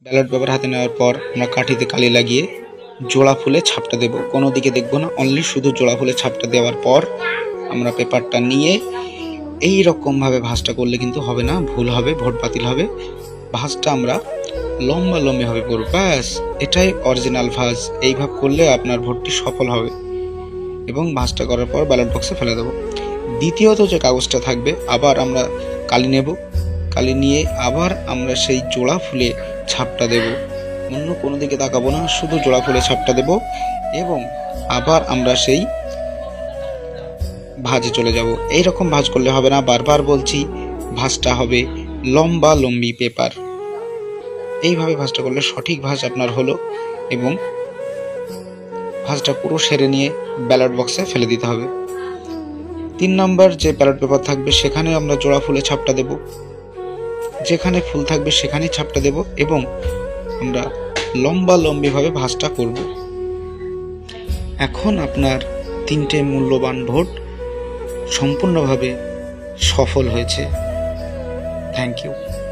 Ballot paper হাতে নেওয়ার পর আমরা কাঠিতে কালি লাগিয়ে জোড়া ফুলে ছাপটা দেব, কোনো দিকে দেখবো না, অনলি শুধু জোড়া ফুলে ছাপটা দেওয়ার পর আমরা পেপারটা নিয়ে এই রকমভাবে ভাঁজটা করলে কিন্তু হবে না, ভুল হবে, ভোট বাতিল হবে। ভাঁজটা আমরা লম্বা লম্বিভাবে করব, ব্যাস এটাই অরিজিনাল ভাঁজ। এইভাবে করলে আপনার ভোটটি সফল হবে এবং ভাঁজটা করার পর ব্যালট বক্সে ফেলে দেবো। দ্বিতীয়ত যে কাগজটা থাকবে, আবার আমরা কালি নেব, কালি নিয়ে আবার আমরা সেই জোড়া ফুলে ছাপটা দেব, অন্য কোনো দিকে তাকাবো না, শুধু জোড়া ফুলে ছাপটা দেব এবং আবার আমরা সেই ভাঁজে চলে যাব। এইরকম ভাঁজ করলে হবে না, বারবার বলছি, ভাঁজটা হবে লম্বা লম্বি পেপার। এইভাবে ভাঁজটা করলে সঠিক ভাঁজ আপনার হলো এবং ভাঁজটা পুরো সেরে নিয়ে ব্যালট বক্সে ফেলে দিতে হবে। 3 নম্বর যে ব্যালট পেপার থাকবে সেখানে আমরা জোড়া ফুলে ছাপটা দেব, যেখানে ফুল থাকবে সেখানেই ছাপটা দেব এবং আমরা লম্বা লম্বিভাবে ভাঁজটা করব। এখন আপনার 3টে মূল্যবান ভোট সম্পূর্ণভাবে সফল হয়েছে। Thank you.